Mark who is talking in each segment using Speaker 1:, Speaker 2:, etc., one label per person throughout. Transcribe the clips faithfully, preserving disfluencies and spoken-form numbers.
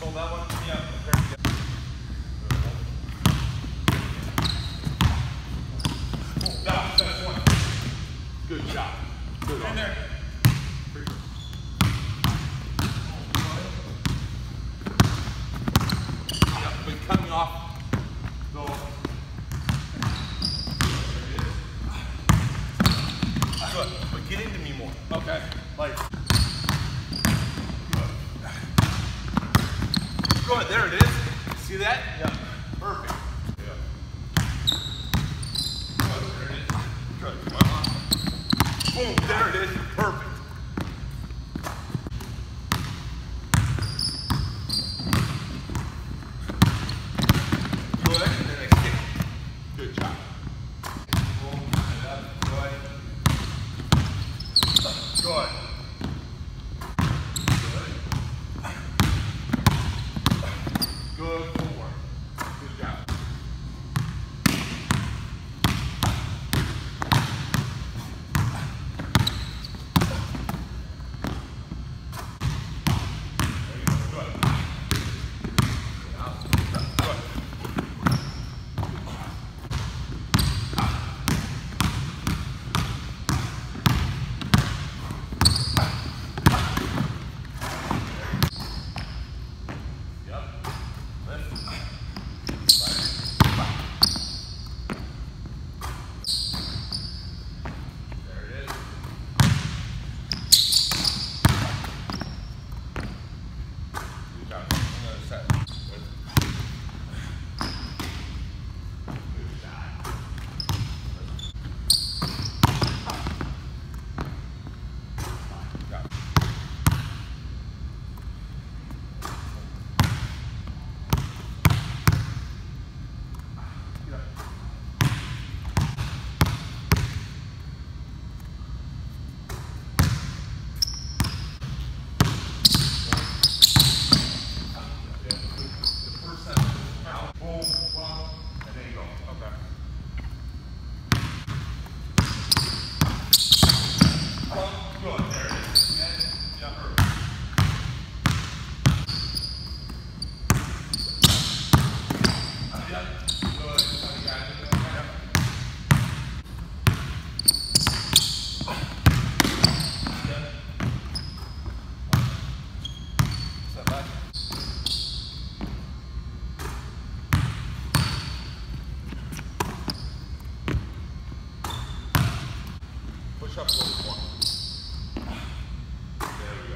Speaker 1: Hold that one. Yeah. Oh, that, that's one. Good job. Good on there. Yeah, been coming off. Go. Good. But get into me more. Okay. Like. Good. Good. There it is. See that? Yeah. Perfect. Yeah. Good. There it is. Good. Come on. Boom. There it is. Perfect. Good. And then I kick. Good job. Boom. And up. Good. Good. Good four. Good job. Push up a little more. There we go.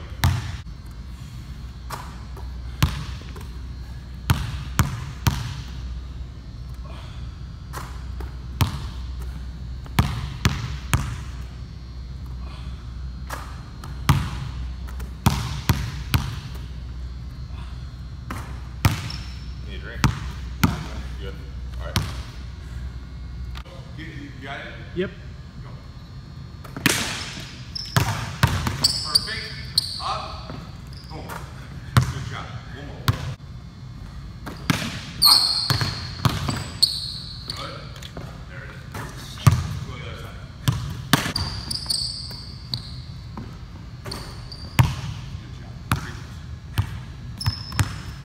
Speaker 1: Need a drink? Good. All right. You, you got it?
Speaker 2: Yep.